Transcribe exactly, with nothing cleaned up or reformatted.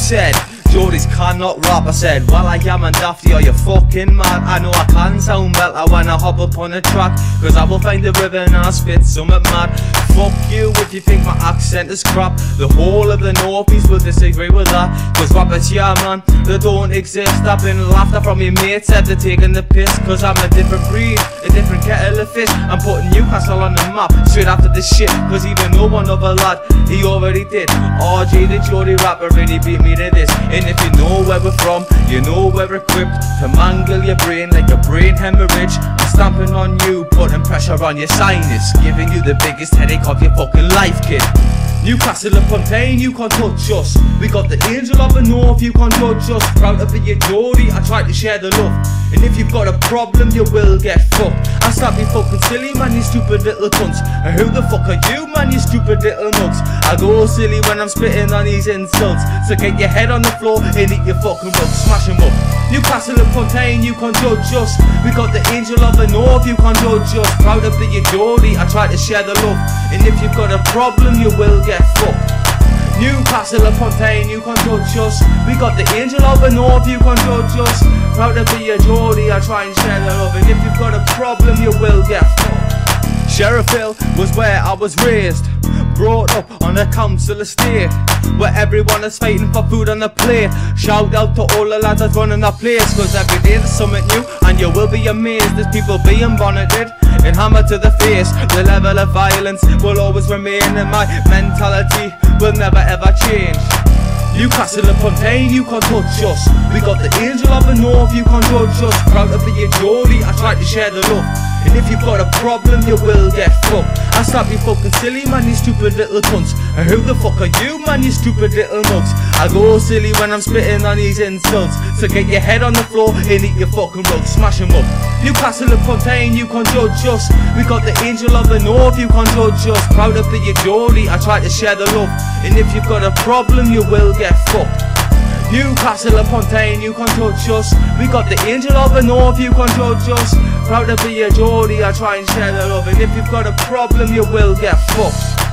said Geordies cannot rap. I said, well I am and Dafty, are you fucking mad? I know I can sound better when I hop up on a track, cause I will find the rhythm and I'll spit something mad. Fuck you if you think my accent is crap. The whole of the Northeast will disagree with that, cause rappers, yeah man, they don't exist. I've been laughed at from your mates, said they're taking the piss, cause I'm a different breed, a different kettle of fish. I'm putting Newcastle on the map straight after this shit, cause even no one other lad, he already did. R J the Geordie rapper really beat me to this. And if you know where we're from, you know we're equipped to mangle your brain like a brain hemorrhage. I'm stamping on you, putting pressure on your sinus, giving you the biggest headache of your fucking life, kid. Newcastle upon Tyne, you can't touch us. We got the angel of the north, you can't judge us. Proud to be a Geordie, I try to share the love. And if you've got a problem, you will get fucked. I stop you fucking silly, man, you stupid little cunts. And who the fuck are you, man, you stupid little nuts? I go silly when I'm spitting on these insults, so get your head on the floor and eat your fucking rugs, smash them up. Newcastle upon Tyne, you can't judge us. We got the angel of the north, you can't judge us. Proud to be a Geordie, I try to share the love. And if you've got a problem, you will get fucked. Newcastle upon Tyne, you can't judge us. We got the angel of the north, you can't judge us. Proud to be a Geordie, I try and share the love. And if you've got a problem, you will get fucked. Sheriff Hill was where I was raised, brought up on a council estate, where everyone is fighting for food on the plate. Shout out to all the lads that's running that place, cause every day there's something new and you will be amazed. There's people being bonneted and hammered to the face. The level of violence will always remain, and my mentality will never ever change. Newcastle upon Tyne, you can't touch us. We got the angel of the north, you can't judge us. Proud to be a Geordie, I try to share the love. And if you've got a problem, you will get fucked. I stop you fucking silly, man, you stupid little cunts. And who the fuck are you, man, you stupid little mugs? I go silly when I'm spitting on these insults, so get your head on the floor and eat your fucking rugs, smash them up. Newcastle upon Tyne, you can't judge us. We got the angel of the north, you can't judge us. Proud to be a Geordie, I try to share the love. And if you've got a problem, you will get fucked. Newcastle upon Tyne, you can't touch us. We got the angel of the north, you can't judge us. Proud to be a Geordie, I try and share the love. And if you've got a problem, you will get fucked.